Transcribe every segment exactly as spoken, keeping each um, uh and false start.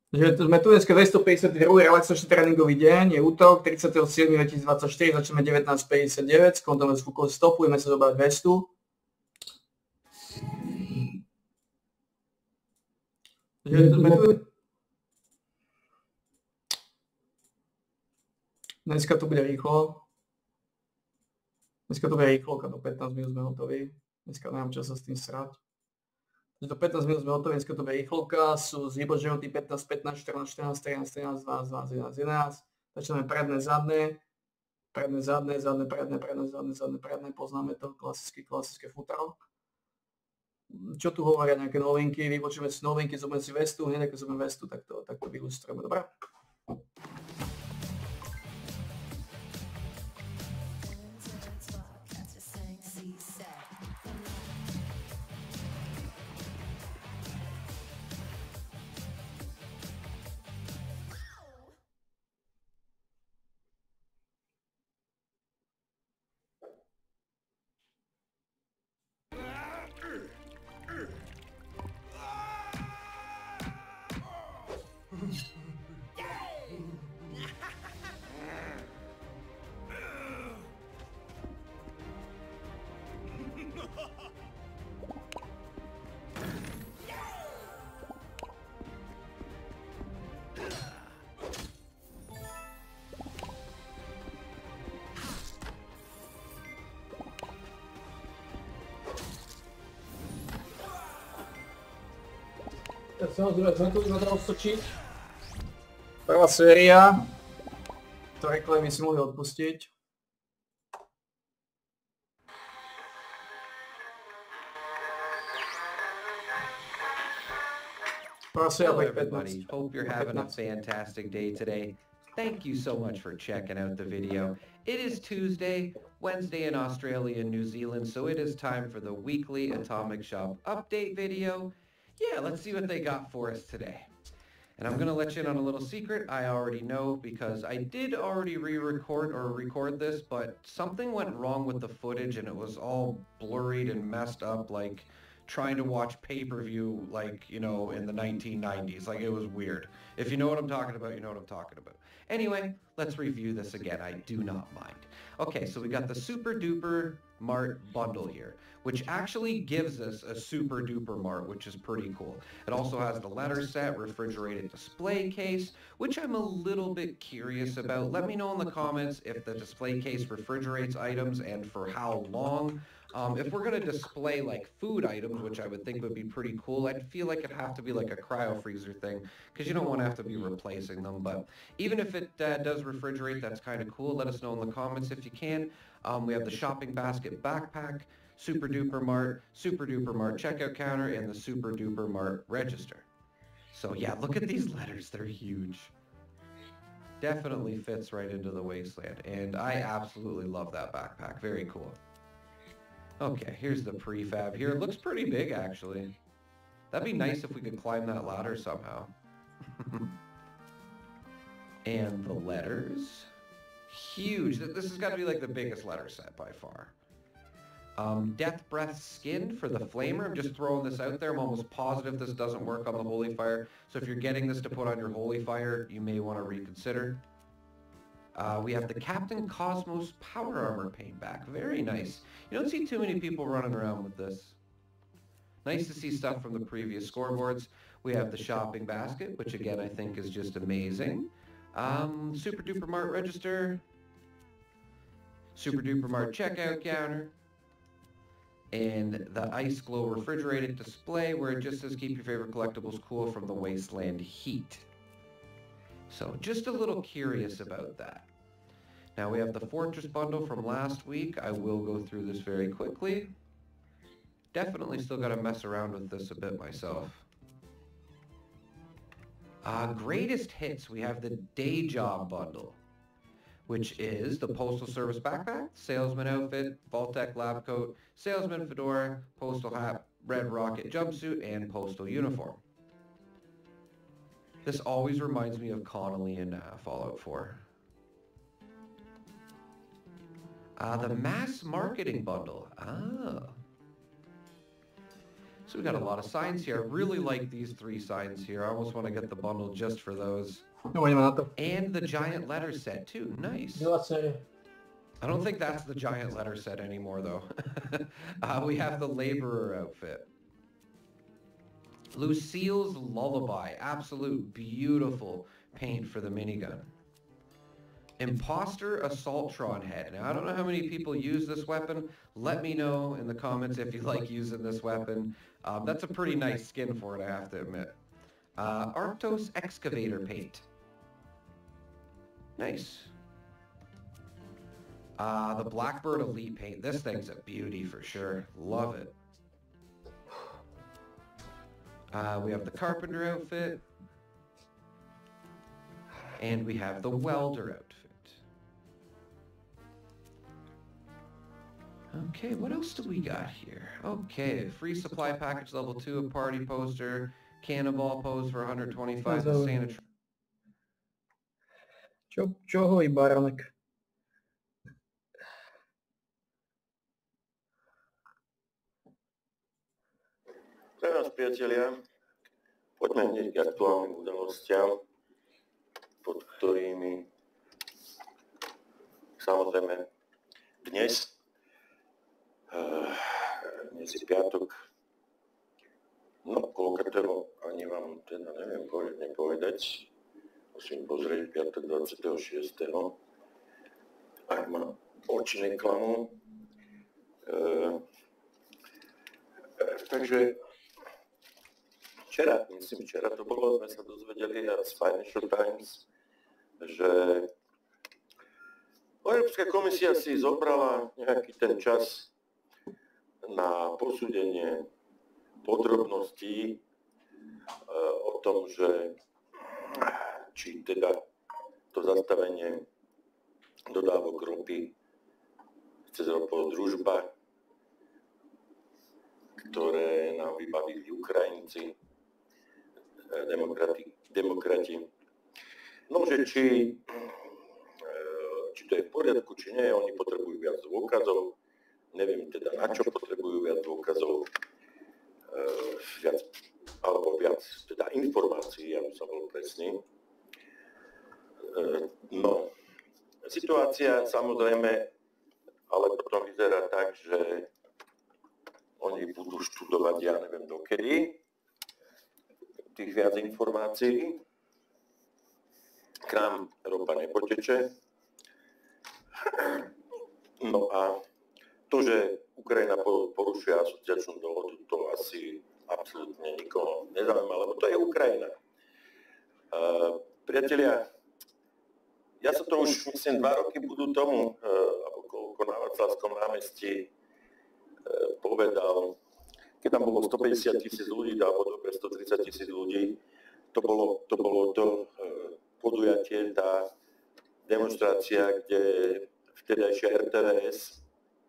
Takže sme tu dneska dvestopäťdesiatdva. relaxačný tréningový deň, je útorok, tridsiateho siedmeho dvetisícdvadsaťštyri, začneme devätnásť päťdesiatdeväť, skontujeme skúkol stopu, ideme sa zobrať vestu. Takže sme tu... Dneska to bude rýchlo. Dneska to bude rýchlo, do pätnásť minút sme hotoví. Dneska nemám čas sa s tým srať. Do pätnásť minút sme hotoví, dneska to bude rýchlovka, sú z výboženotí pätnásť, pätnásť, štrnásť, štrnásť, trinásť, trinásť, dvanásť, dvanásť, jedenásť, jedenásť. Začneme predné, zadné, predné, zadné, zadné, predné, predné, zadné, zadné, predné, poznáme to, klasické, klasické futaro. Čo tu hovoria nejaké novinky, vypočujeme si novinky, zobudeme si vestu, hneď ako zobudeme vestu, tak to, tak to vylustrujeme, dobré? Samozrejme, sme tu na to odstočiť. Prvá séria, ktoré klemy si mohli odpustiť. Hello everybody, hope you're having a fantastic day today. Thank you so much for checking out the video. It is Tuesday, Wednesday in Australia and New Zealand, so it is time for the weekly Atomic Shop update video. Yeah, let's see what they got for us today. And I'm going to let you in on a little secret I already know because I did already re-record or record this, but something went wrong with the footage and it was all blurred and messed up like trying to watch pay-per-view like, you know, in the nineteen nineties. Like, it was weird. If you know what I'm talking about, you know what I'm talking about. Anyway, let's review this again. I do not mind. Okay, so we got the Super Duper Mart bundle here, which actually gives us a Super Duper Mart, which is pretty cool. It also has the letter set, refrigerated display case, which I'm a little bit curious about. Let me know in the comments if the display case refrigerates items and for how long. Um, if we're going to display like food items, which I would think would be pretty cool, I'd feel like it'd have to be like a cryo freezer thing because you don't want to have to be replacing them. But even if it uh, does refrigerate, that's kind of cool. Let us know in the comments if you can. Um, we have the shopping basket backpack, Super Duper Mart, Super Duper Mart checkout counter, and the Super Duper Mart register. So yeah, look at these letters. They're huge. Definitely fits right into the wasteland. And I absolutely love that backpack. Very cool. Okay, here's the prefab here. It looks pretty big, actually. That'd be nice if we could climb that ladder somehow. And the letters. Huge. This has got to be like the biggest letter set by far. Um, Death Breath Skin for the Flamer. I'm just throwing this out there. I'm almost positive this doesn't work on the Holy Fire. So if you're getting this to put on your Holy Fire, you may want to reconsider. Uh, we have the Captain Cosmos Power Armor paint back. Very nice. You don't see too many people running around with this. Nice to see stuff from the previous scoreboards. We have the shopping basket, which again I think is just amazing. Um, Super Duper Mart register. Super Duper Mart checkout counter. And the Ice Glow refrigerated display where it just says keep your favorite collectibles cool from the wasteland heat. So just a little curious about that. Now we have the Fortress bundle from last week. I will go through this very quickly. Definitely still got to mess around with this a bit myself. Uh, greatest hits, we have the Day Job bundle, which is the Postal Service backpack, Salesman outfit, Vault-Tec lab coat, Salesman fedora, Postal hat, Red Rocket jumpsuit, and Postal uniform. This always reminds me of Connolly in uh, Fallout four. Uh, the Mass Marketing Bundle. Ah. So we got a lot of signs here. I really like these three signs here. I almost want to get the bundle just for those. And the giant letter set too. Nice. I don't think that's the giant letter set anymore though. uh, we have the laborer outfit. Lucille's Lullaby. Absolute beautiful paint for the minigun. Imposter Assaultron head. Now, I don't know how many people use this weapon. Let me know in the comments if you like using this weapon. Um, that's a pretty nice skin for it, I have to admit. Uh, Arctos Excavator paint. Nice. Uh, the Blackbird Elite paint. This thing's a beauty for sure. Love it. Uh, we have the Carpenter outfit. And we have the Welder outfit. Okay, what else do we got here? Okay, free supply package level two, a party poster, cannonball pose for one hundred twenty-five, the Santa... Čo, čo hovorí Baronek? Pre vás, priatelia, poďme hneď k aktuálnym udalostiam, pod ktorými samozrejme dnes, uh, dnes je piatok, no koľkatero ani vám teda neviem poriadne povedať, musím pozrieť piatok dvadsiateho šiesteho ak ma oči neklamú. Uh, uh, takže Včera, myslím, včera to bolo, sme sa dozvedeli z Financial Times, že Európska komisia si zobrala nejaký ten čas na posúdenie podrobností o tom, že či teda to zastavenie dodávok ropy cez ropovod Družba, ktoré nám vybavili Ukrajinci, Demokrati, demokrati. No, že či, či to je v poriadku, či nie, oni potrebujú viac dôkazov. Neviem teda, na čo potrebujú viac dôkazov, viac, alebo viac teda informácií, aby som bol presný. No, situácia samozrejme, ale potom vyzerá tak, že oni budú študovať, ja neviem dokedy, tých viac informácií. K nám ropa nepoteče. No a to, že Ukrajina porušuje asociačnú dohodu, to asi absolútne nikoho nezaujíma, lebo to je Ukrajina. Uh, priatelia, ja som to už, myslím, dva roky budú tomu, uh, alebo koľko na Václavskom námestí uh, povedal, keď tam bolo stopäťdesiat tisíc ľudí, alebo dobre stotridsať tisíc ľudí, to bolo to, bolo to uh, podujatie, tá demonstrácia, kde vtedajšia er té vé es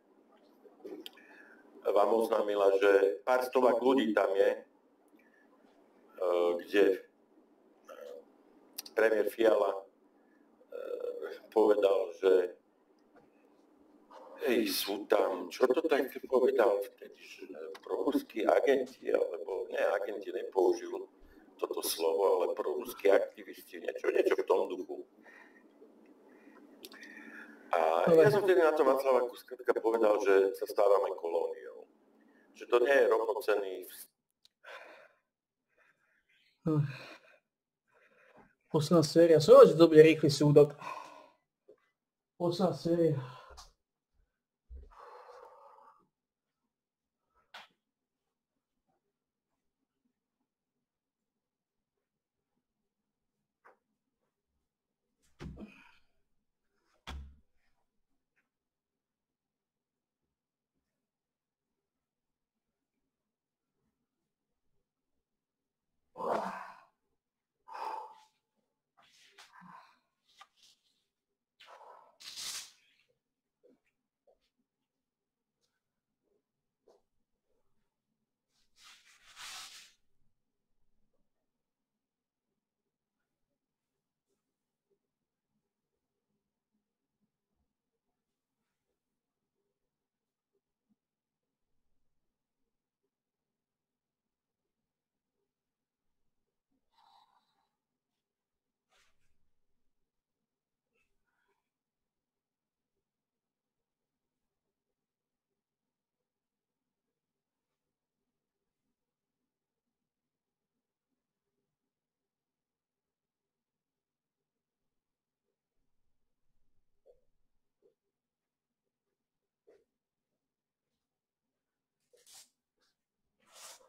vám oznámila, že pár stovák ľudí tam je, uh, kde premiér Fiala uh, povedal, že Ej, sú tam, čo to tak povedal vtedy, že proruskí agenti, alebo ne, agenti nepoužil toto slovo, ale proruskí aktivisti, niečo, niečo v tom duchu. A ja som vtedy na tom Václaváku skrátka povedal, že sa stávame kolóniou. Že to nie je rovnocenný vz... Posledná séria, som že to bude rýchly súdok. Posledná séria.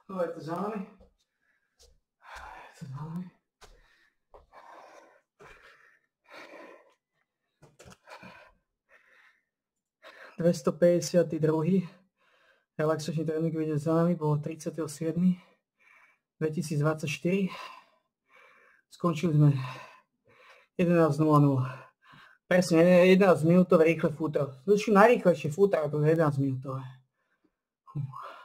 No, je to za nami. Je to za nami. dvestopäťdesiatdva. Relaxačný tréning video za nami bolo tridsiateho siedmeho dvetisícdvadsaťštyri. Skončili sme jedenásť nula nula. Presne, jedenásť minútové rýchle futro. Zvyšujú najrýchlejšie futro, to je jedenásť minútové. Uf.